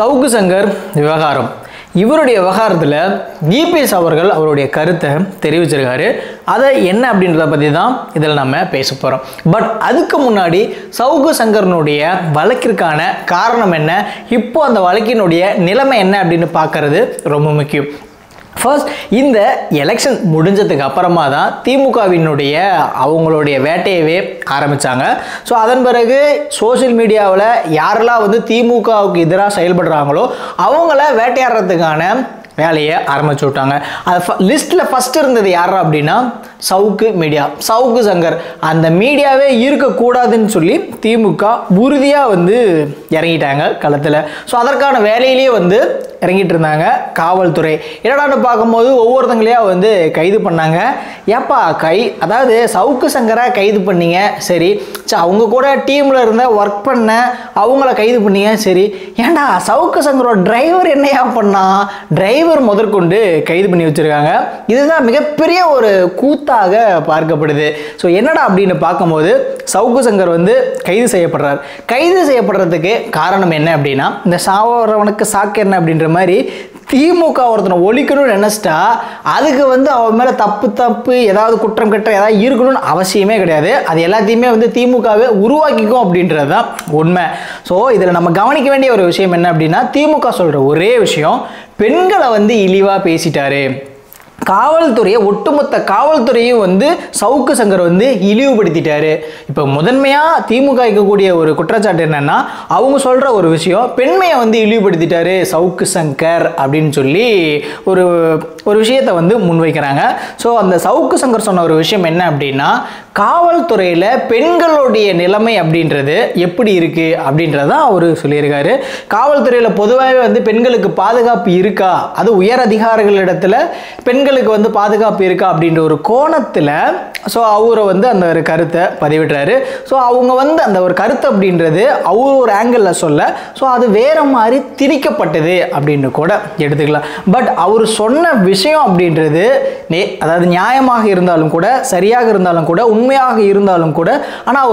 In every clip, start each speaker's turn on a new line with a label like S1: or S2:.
S1: சவுக்கு சங்கர் விவகாரம். இவருடைய விவகாரத்தில் இபிஎஸ் அவர்கள் அவருடைய கருத்தை தெரிவிச்சிருக்காரு. அதை என்ன அப்படின்றத பற்றி தான் இதில் நம்ம பேச போகிறோம். பட் அதுக்கு முன்னாடி சவுக்கு சங்கரனுடைய வழக்கிற்கான காரணம் என்ன, இப்போ அந்த வழக்கினுடைய நிலைமை என்ன அப்படின்னு பார்க்கறது ரொம்ப முக்கியம். ஃபர்ஸ்ட், இந்த எலெக்ஷன் முடிஞ்சதுக்கு அப்புறமா தான் திமுகவினுடைய அவங்களுடைய வேட்டையவே ஆரம்பித்தாங்க. ஸோ அதன் பிறகு சோஷியல் மீடியாவில் யாரெல்லாம் வந்து திமுகவுக்கு எதிராக செயல்படுறாங்களோ அவங்கள வேட்டையாடுறதுக்கான வேலையை ஆரம்பிச்சு விட்டாங்க. அது லிஸ்ட்டில் ஃபஸ்ட்டு இருந்தது யாரா அப்படின்னா சவுக்கு மீடியா, சவுக்கு சங்கர். அந்த மீடியாவே இருக்கக்கூடாதுன்னு சொல்லி திமுக உறுதியாக வந்து இறங்கிட்டாங்க களத்தில். ஸோ அதற்கான வேலையிலேயே வந்து இறங்கிட்டு இருந்தாங்க காவல்துறை. என்னடான்னு பார்க்கும்போது ஒவ்வொருத்தங்களையா வந்து கைது பண்ணாங்க. ஏப்பா அதாவது சவுக்கு சங்கரை கைது பண்ணீங்க, சரி. அவங்க கூட டீமில் இருந்த ஒர்க் பண்ண அவங்கள கைது பண்ணீங்க, சரி. ஏன்டா சவுக்கு சங்கரோட டிரைவர் என்னையா பண்ணா, டிரைவர் முதற்கொண்டு கைது பண்ணி வச்சுருக்காங்க. இதுதான் மிகப்பெரிய ஒரு கூத்தாக பார்க்கப்படுது. ஸோ என்னடா அப்படின்னு பார்க்கும்போது சவுக்கு சங்கர் வந்து கைது செய்யப்படுறார். கைது செய்யப்படுறதுக்கு காரணம் என்ன அப்படின்னா, இந்த சாவரவனுக்கு சாக்கு என்ன அப்படின்ற மாதிரி திமுக ஒருத்தனை ஒழிக்கணும்னு நினைச்சிட்டா அதுக்கு வந்து அவன் மேலே தப்பு ஏதாவது குற்றம் கட்ட ஏதாவது இருக்கணும்னு அவசியமே கிடையாது. அது எல்லாத்தையுமே வந்து திமுகவே உருவாக்கிக்கும் அப்படின்றது தான் உண்மை. ஸோ இதில் நம்ம கவனிக்க வேண்டிய ஒரு விஷயம் என்ன அப்படின்னா, திமுக சொல்கிற ஒரே விஷயம், பெண்களை வந்து இழிவாக பேசிட்டாரு. காவல்துறையை, ஒட்டுமொத்த காவல்துறையும் வந்து சவுக்கு சங்கர் வந்து இழிவுபடுத்திட்டாரு. இப்போ முதன்மையாக திமுக இருக்கக்கூடிய ஒரு குற்றச்சாட்டு என்னன்னா, அவங்க சொல்கிற ஒரு விஷயம், பெண்மையை வந்து இழிவுபடுத்திட்டாரு சவுக்கு சங்கர் அப்படின்னு சொல்லி ஒரு விஷயத்தை வந்து முன்வைக்கிறாங்க. ஸோ அந்த சவுக்கு சங்கர் சொன்ன ஒரு விஷயம் என்ன அப்படின்னா, காவல்துறையில் பெண்களுடைய நிலைமை அப்படின்றது எப்படி இருக்குது அப்படின்றதான் அவர் சொல்லியிருக்காரு. காவல்துறையில் பொதுவாகவே வந்து பெண்களுக்கு பாதுகாப்பு இருக்கா, அது உயர் அதிகாரிகளிடத்தில் பெண்களுக்கு வந்து பாதுகாப்பு இருக்கா அப்படின்ற ஒரு கோணத்தில் ஸோ அவரை வந்து அந்த ஒரு கருத்தை பதிவிடுறாரு. ஸோ அவங்க வந்து அந்த ஒரு கருத்து அப்படின்றது அவர் ஒரு ஆங்கிளில் சொல்ல, ஸோ அது வேறு மாதிரி திணிக்கப்பட்டது அப்படின்னு கூட எடுத்துக்கலாம். பட் அவர் சொன்ன விஷயம் அப்படின்றது அதாவது நியாயமாக இருந்தாலும் கூட, சரியாக இருந்தாலும் கூட, உண்மையாக இருந்தாலும் கூட, ஆனால்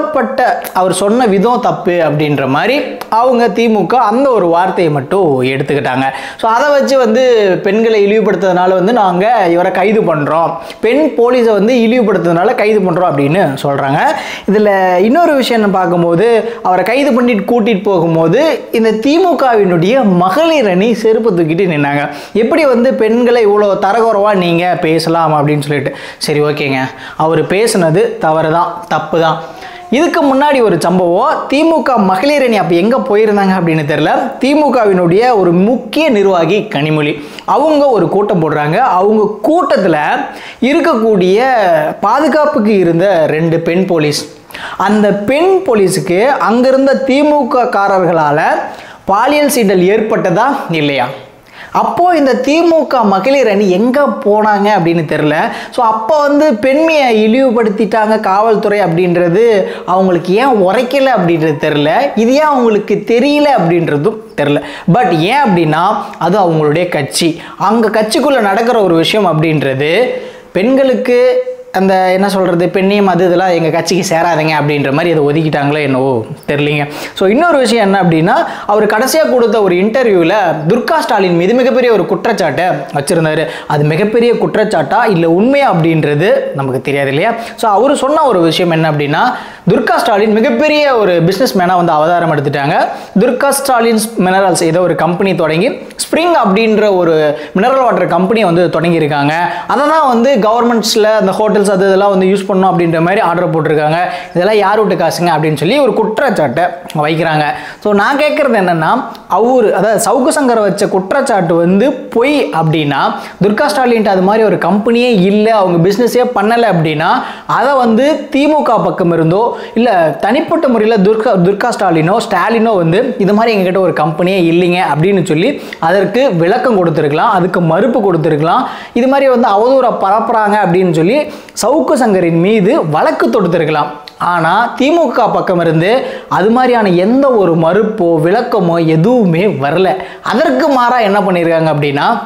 S1: அவர் சொன்ன விதம் தப்பு அப்படின்ற மாதிரி அவங்க திமுக அந்த ஒரு வார்த்தையை மட்டும் எடுத்துக்கிட்டாங்க. ஸோ அதை வச்சு வந்து பெண்களை இழிவுபடுத்துறதுனால வந்து நாங்கள் இவரை கைது பண்ணுறோம், பெண் போலீஸை வந்து இழிவுபடுத்துறதுனால கைது பண்ணுறோம் அப்படின்னு சொல்கிறாங்க. இதில் இன்னொரு விஷயம் பார்க்கும்போது, அவரை கைது பண்ணிட்டு கூட்டிகிட்டு போகும்போது இந்த திமுகவினுடைய மகளிர் அணி செருப்பு தூக்கிட்டு நின்னாங்க. எப்படி வந்து பெண்களை இவ்வளோ தரக்குறைவாக நீங்கள் பேசலாம் அப்படின்னு சொல்லிட்டு. சரி, ஓகேங்க, அவர் பேசுனது தவறு தான், தப்பு தான். இதுக்கு முன்னாடி ஒரு சம்பவம், திமுக மகளிர் அணி அப்போ எங்கே போயிருந்தாங்க அப்படின்னு தெரியல. திமுகவினுடைய ஒரு முக்கிய நிர்வாகி கனிமொழி அவங்க ஒரு கூட்டம் போடுறாங்க. அவங்க கூட்டத்தில் இருக்கக்கூடிய பாதுகாப்புக்கு இருந்த 2 பெண் போலீஸ், அந்த பெண் போலீஸுக்கு அங்கிருந்த திமுக காரர்களால் பாலியல் சீண்டல் ஏற்பட்டதா இல்லையா? அப்போது இந்த திமுக மகளிர் அணி எங்கே போனாங்க அப்படின்னு தெரில. ஸோ அப்போ வந்து பெண்மையை இழிவுபடுத்திட்டாங்க காவல்துறை அப்படின்றது அவங்களுக்கு ஏன் உரைக்கலை அப்படின்றது தெரில. இது ஏன் அவங்களுக்கு தெரியல அப்படின்றதும் தெரில. பட் ஏன் அப்படின்னா அது அவங்களுடைய கட்சி, அங்கே கட்சிக்குள்ளே நடக்கிற ஒரு விஷயம் அப்படின்றது பெண்களுக்கு அந்த என்ன சொல்கிறது, பெண்ணியம் அது இதெல்லாம் எங்கள் கட்சிக்கு சேராதுங்க அப்படின்ற மாதிரி அதை ஒதுக்கிட்டாங்களோ என்னவோ தெரியலிங்க. ஸோ இன்னொரு விஷயம் என்ன அப்படின்னா, அவர் கடைசியாக கொடுத்த ஒரு இன்டர்வியூவில் துர்கா ஸ்டாலின் மீது மிகப்பெரிய ஒரு குற்றச்சாட்டை வச்சுருந்தார். அது மிகப்பெரிய குற்றச்சாட்டா இல்லை உண்மையா அப்படின்றது நமக்கு தெரியாது இல்லையா? ஸோ அவர் சொன்ன ஒரு விஷயம் என்ன அப்படின்னா, துர்கா ஸ்டாலின் மிகப்பெரிய ஒரு பிஸ்னஸ் மேனாக வந்து அவதாரம் எடுத்துட்டாங்க. துர்கா ஸ்டாலின்ஸ் மினரல்ஸ் ஏதோ ஒரு கம்பெனி தொடங்கி ஸ்ப்ரிங் அப்படின்ற ஒரு மினரல் வாட்டர் கம்பெனியை வந்து தொடங்கியிருக்காங்க. அதை தான் வந்து கவர்மெண்ட்ஸில் அந்த ஹோட்டல்ஸ் அது இதெல்லாம் வந்து யூஸ் பண்ணணும் அப்படின்ற மாதிரி ஆர்டர் போட்டிருக்காங்க. இதெல்லாம் யார் விட்டு காசுங்க அப்படின்னு சொல்லி ஒரு குற்றச்சாட்டை வைக்கிறாங்க. ஸோ நான் கேட்குறது என்னென்னா, அதாவது சவுக்கு சங்கரை வச்ச குற்றச்சாட்டு வந்து பொய் அப்படின்னா, துர்கா ஸ்டாலின்ட்டு அது மாதிரி ஒரு கம்பெனியே இல்லை, அவங்க பிஸ்னஸே பண்ணலை அப்படின்னா, அதை வந்து திமுக பக்கம் இருந்தோ இல்லை தனிப்பட்ட முறையில் துர்கா ஸ்டாலினோ வந்து இது மாதிரி எங்ககிட்ட ஒரு கம்பெனியே இல்லைங்க அப்படின்னு சொல்லி அதற்கு விளக்கம் கொடுத்துருக்கலாம், அதுக்கு மறுப்பு கொடுத்துருக்கலாம். இது மாதிரி வந்து அவதூறை பரப்புறாங்க அப்படின்னு சொல்லி சவுக்கு சங்கரின் மீது வழக்கு தொடுத்திருக்கலாம். ஆனால் திமுக பக்கம் இருந்து அது மாதிரியான எந்த ஒரு மறுப்போ விளக்கமோ எதுவுமே வரல. அதற்கு மாறாக என்ன பண்ணியிருக்காங்க அப்படின்னா,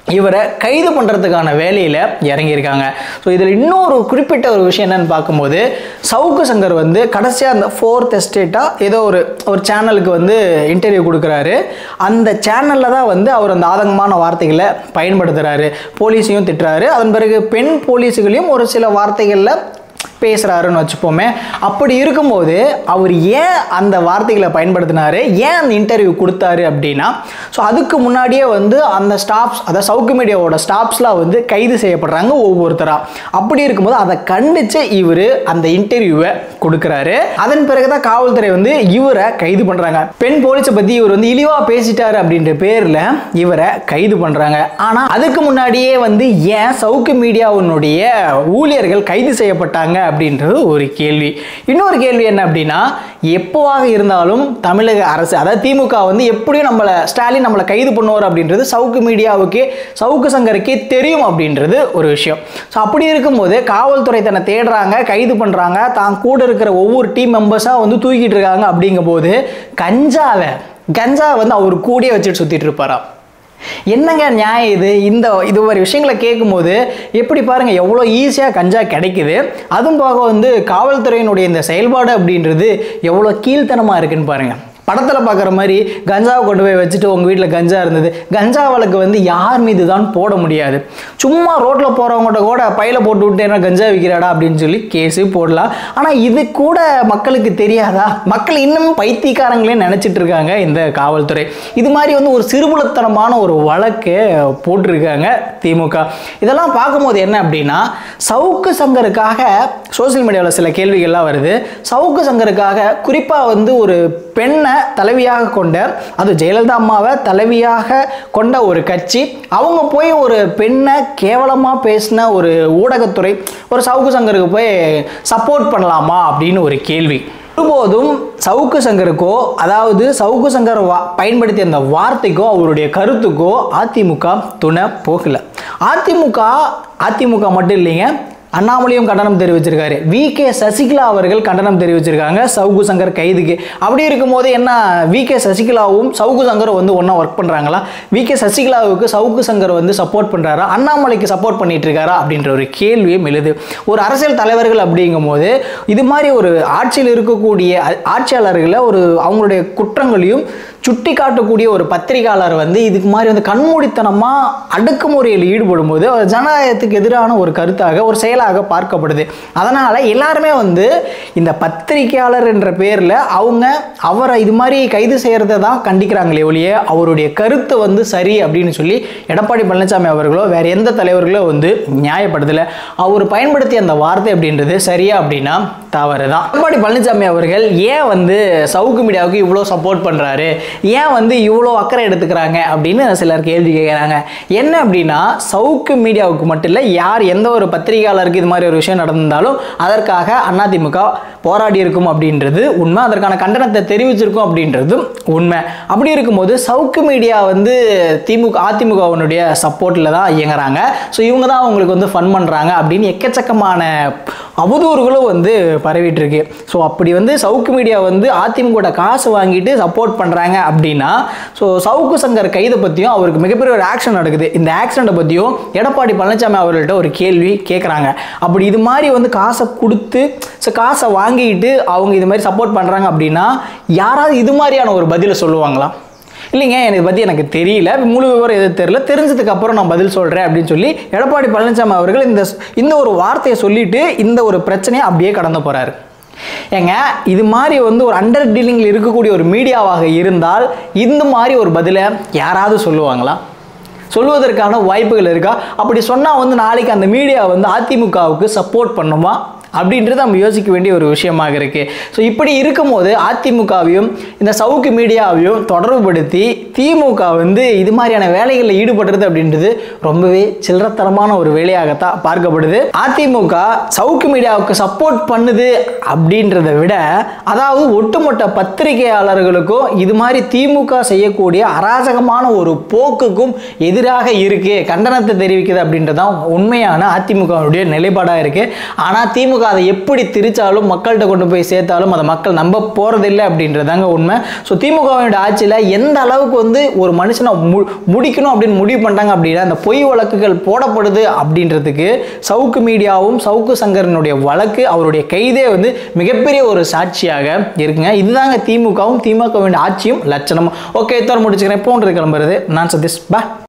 S1: இவரை கைது பண்ணுறதுக்கான வேலையில் இறங்கியிருக்காங்க. ஸோ இதில் இன்னொரு குறிப்பிட்ட ஒரு விஷயம் என்னன்னு பார்க்கும்போது, சவுக்கு சங்கர் வந்து கடைசியாக அந்த 4th எஸ்டேட்டாக ஏதோ ஒரு சேனலுக்கு வந்து இன்டர்வியூ கொடுக்குறாரு. அந்த சேனலில் தான் வந்து அவர் அந்த ஆதங்கமான வார்த்தைகளை பயன்படுத்துகிறாரு, போலீஸையும் திட்டுறாரு. அதன் பிறகு பெண் போலீஸுகளையும் ஒரு சில வார்த்தைகளில் பேசுகிறாருன்னு வச்சுப்போமே. அப்படி இருக்கும்போது அவர் ஏன் அந்த வார்த்தைகளை பயன்படுத்தினாரு, ஏன் அந்த இன்டர்வியூ கொடுத்தாரு அப்படின்னா, ஸோ அதுக்கு முன்னாடியே வந்து அந்த ஸ்டாஃப்ஸ், அதாவது சவுக்கு மீடியாவோட ஸ்டாஃப்ஸ்லாம் வந்து கைது செய்யப்படுறாங்க ஒவ்வொருத்தராக. அப்படி இருக்கும்போது அதை கண்டித்து இவர் அந்த இன்டர்வியூவை கொடுக்குறாரு. அதன் பிறகு தான் காவல்துறை வந்து இவரை கைது பண்ணுறாங்க. பெண் போலீஸை பற்றி இவர் வந்து இழிவாக பேசிட்டாரு அப்படின்ற பேரில் இவரை கைது பண்ணுறாங்க. ஆனால் அதுக்கு முன்னாடியே வந்து ஏன் சவுக்கு மீடியாவினுடைய ஊழியர்கள் கைது செய்யப்பட்டாங்க அப்படின்றது ஒரு கேள்வி. இன்னொரு கேள்வி என்ன அப்படின்னா, எப்போவாக இருந்தாலும் தமிழக அரசு, அதாவது திமுக வந்து எப்படியும் ஸ்டாலின் நம்மளை கைது பண்ணுவார் அப்படின்றது சவுக்கு மீடியாவுக்கு, சவுக்கு சங்கருக்கே தெரியும் அப்படின்றது ஒரு விஷயம். ஸோ அப்படி இருக்கும்போது காவல்துறை தன்னை தேடுறாங்க, கைது பண்ணுறாங்க, தான் கூட இருக்கிற ஒவ்வொரு டீம் மெம்பர்ஸாக வந்து தூக்கிட்டு இருக்காங்க. அப்படிங்கும் போது கஞ்சா வந்து அவர் கூடயே வச்சுட்டு சுற்றிட்டு இருப்பாரா? என்னங்க நியாயம் இது மாதிரி விஷயங்களை கேட்கும்போது எப்படி பாருங்க எவ்வளோ ஈஸியாக கஞ்சா கிடைக்குது. அதுவும் போக வந்து காவல்துறையினுடைய இந்த செயல்பாடு அப்படின்றது எவ்வளோ கீழ்த்தனமாக இருக்குன்னு பாருங்க. படத்தில் பார்க்குற மாதிரி கஞ்சாவை கொண்டு போய் வச்சுட்டு உங்கள் வீட்டில் கஞ்சா இருந்தது, கஞ்சா வழக்கு வந்து யார் மீது தான் போட முடியாது. சும்மா ரோட்டில் போகிறவங்கள்ட்ட கூட பையில போட்டு விட்டு என்ன கஞ்சா விற்கிறாடா அப்படின்னு சொல்லி கேஸு போடலாம். ஆனால் இது கூட மக்களுக்கு தெரியாதா? மக்கள் இன்னும் பைத்தியக்காரங்களே நினச்சிட்டு இருக்காங்க இந்த காவல்துறை. இது மாதிரி வந்து ஒரு சிறுபுலத்தனமான ஒரு வழக்கு போட்டிருக்காங்க திமுக. இதெல்லாம் பார்க்கும்போது என்ன அப்படின்னா, சவுக்கு சங்கருக்காக சோசியல் மீடியாவில் சில கேள்விகள்லாம் வருது. சவுக்கு சங்கருக்காக குறிப்பாக வந்து ஒரு பெண்ணை தலைவியாக கொண்ட, அது ஜெயலலிதா அம்மாவை தலைவியாக கொண்ட ஒரு கட்சி, அவங்க போய் ஒரு பெண்ணை கேவலமாக பேசின ஒரு ஊடகத்துறை ஒரு சவுக்கு சங்கருக்கு போய் சப்போர்ட் பண்ணலாமா அப்படின்னு ஒரு கேள்வி. ஒருபோதும் சவுக்கு சங்கருக்கோ, அதாவது சவுக்கு சங்கர் பயன்படுத்திய அந்த வார்த்தைக்கோ அவருடைய கருத்துக்கோ அதிமுக துணை போகல. அதிமுக மட்டும் இல்லைங்க, அண்ணாமலையும் கண்டனம் தெரிவிச்சிருக்காரு. VK சசிகலா அவர்கள் கண்டனம் தெரிவிச்சிருக்காங்க சவுக்கு சங்கர் கைதுக்கு. அப்படி இருக்கும்போது என்ன, VK சசிகலாவும் சவுக்கு சங்கரும் வந்து ஒன்றா ஒர்க் பண்ணுறாங்களா? VK சசிகலாவுக்கு சவுக்கு சங்கர் வந்து சப்போர்ட் பண்ணுறாரா, அண்ணாமலைக்கு சப்போர்ட் பண்ணிட்டு இருக்காரா அப்படின்ற ஒரு கேள்வியும் எழுது. ஒரு அரசியல் தலைவர்கள் அப்படிங்கும் போது இது மாதிரி ஒரு ஆட்சியில் இருக்கக்கூடிய ஆட்சியாளர்களை அவங்களுடைய குற்றங்களையும் சுட்டி காட்டக்கூடிய ஒரு பத்திரிகையாளர் வந்து இதுக்கு மாதிரி வந்து கண்மூடித்தனமாக அடக்குமுறையில் ஈடுபடும் போது ஜனநாயகத்துக்கு எதிரான ஒரு கருத்தாக, ஒரு செயலாக பார்க்கப்படுது. அதனால் எல்லாருமே வந்து இந்த பத்திரிகையாளர் என்ற பேரில் அவரை இது மாதிரி கைது செய்கிறத தான் கண்டிக்கிறாங்களே ஒழிய அவருடைய கருத்து வந்து சரி அப்படின்னு சொல்லி எடப்பாடி பழனிசாமி அவர்களோ வேறு எந்த தலைவர்களோ வந்து நியாயப்படுத்தலை. அவர் பயன்படுத்திய அந்த வார்த்தை அப்படின்றது சரியா அப்படின்னா தவறு தான். எடப்பாடி பழனிசாமி அவர்கள் ஏன் வந்து சவுக்கு மீடியாவுக்கு இவ்வளோ சப்போர்ட் பண்ணுறாரு, ஏன் வந்து இவ்வளோ அக்கறை எடுத்துக்கிறாங்க அப்படின்னு சிலர் கேள்வி கேட்குறாங்க. என்ன அப்படின்னா, சவுக்கு மீடியாவுக்கு மட்டும் இல்லை, எந்த ஒரு பத்திரிகையாளருக்கு இது மாதிரி ஒரு விஷயம் நடந்தாலும் அதற்காக அதிமுக போராடி இருக்கும் அப்படின்றது உண்மை, அதற்கான கண்டனத்தை தெரிவிச்சிருக்கும் அப்படின்றதும் உண்மை. அப்படி இருக்கும்போது சவுக்கு மீடியா வந்து அதிமுகவினுடைய சப்போர்ட்டில் தான் இயங்குறாங்க. ஸோ இவங்க தான் அவங்களுக்கு வந்து ஃபன் பண்ணுறாங்க அப்படின்னு எக்கச்சக்கமான அவதூறுகளும் வந்து பரவிட்டு இருக்கு. ஸோ அப்படி வந்து சவுக்கு மீடியா வந்து அதிமுக காசு வாங்கிட்டு சப்போர்ட் பண்ணுறாங்க அப்படின்னா, ஸோ சவுக்கு சங்கர் கைதை பற்றியும் அவருக்கு மிகப்பெரிய ஒரு ஆக்ஷன் நடக்குது. இந்த ஆக்சிடெண்ட்டை பற்றியும் எடப்பாடி பழனிசாமி அவர்கள்ட்ட ஒரு கேள்வி கேட்குறாங்க. அப்படி இது மாதிரி வந்து காசை கொடுத்து காசை வாங்கிட்டு அவங்க இது மாதிரி சப்போர்ட் பண்ணுறாங்க அப்படின்னா யாராவது இது மாதிரியான ஒரு பதிலை சொல்லுவாங்களா? இல்லைங்க, எனக்கு பற்றி எனக்கு தெரியல, முழு விவரம் எது தெரியல, தெரிஞ்சதுக்கு அப்புறம் நான் பதில் சொல்கிறேன் அப்படின்னு சொல்லி எடப்பாடி பழனிசாமி அவர்கள் இந்த ஒரு வார்த்தையை சொல்லிட்டு இந்த ஒரு பிரச்சனையை அப்படியே கடந்து போகிறாரு. ஏங்க, இது மாதிரி வந்து ஒரு அண்டர் டீலிங்கில் இருக்கக்கூடிய ஒரு மீடியாவாக இருந்தால் இந்த மாதிரி ஒரு பதிலை யாராவது சொல்லுவாங்களா? சொல்வதற்கான வாய்ப்புகள் இருக்கா? அப்படி சொன்னால் வந்து நாளைக்கு அந்த மீடியா வந்து அதிமுகவுக்கு சப்போர்ட் பண்ணுமா அப்படின்றது நம்ம யோசிக்க வேண்டிய ஒரு விஷயமாக இருக்குது. ஸோ இப்படி இருக்கும்போது அதிமுகவையும் இந்த சவுக்கு மீடியாவையும் தொடர்புபடுத்தி திமுக வந்து இது மாதிரியான வேலைகளில் ஈடுபடுறது அப்படின்றது ரொம்பவே சில்லறத்தனமான ஒரு வேலையாகத்தான் பார்க்கப்படுது. அதிமுக சவுக்கு மீடியாவுக்கு சப்போர்ட் பண்ணுது அப்படின்றத விட, அதாவது ஒட்டுமொத்த பத்திரிகையாளர்களுக்கும் இது மாதிரி திமுக செய்யக்கூடிய அராஜகமான ஒரு போக்குக்கும் எதிராக இருக்குது, கண்டனத்தை தெரிவிக்குது அப்படின்றதான் உண்மையான அதிமுகவுடைய நிலைப்பாடாக இருக்குது. ஆனால் திமுக அதை எப்படி திரிச்சாலும் மக்கள்கிட்ட கொண்டு போய் சேர்த்தாலும் அதை மக்கள் நம்ப போறதில்லை அப்படின்றதாங்க உண்மை. ஸோ திமுகவினுடைய ஆட்சியில் எந்த அளவுக்கு வந்து ஒரு மனுஷனை முடிக்கணும் அப்படின்னு முடிவு பண்ணிட்டாங்க அப்படின்னா அந்த பொய் வழக்குகள் போடப்படுது அப்படின்றதுக்கு சவுக்கு மீடியாவும் சவுக்கு சங்கரனுடைய வழக்கு அவருடைய கைதே வந்து மிகப்பெரிய ஒரு சாட்சியாக இருக்குங்க. இதுதாங்க திமுகவும் திமுகவின் ஆட்சியும் லட்சணம். ஓகே, இத்தோட முடிச்சுக்கிறேன். போன்றது கிளம்புறது நான் சதீஷ். பா.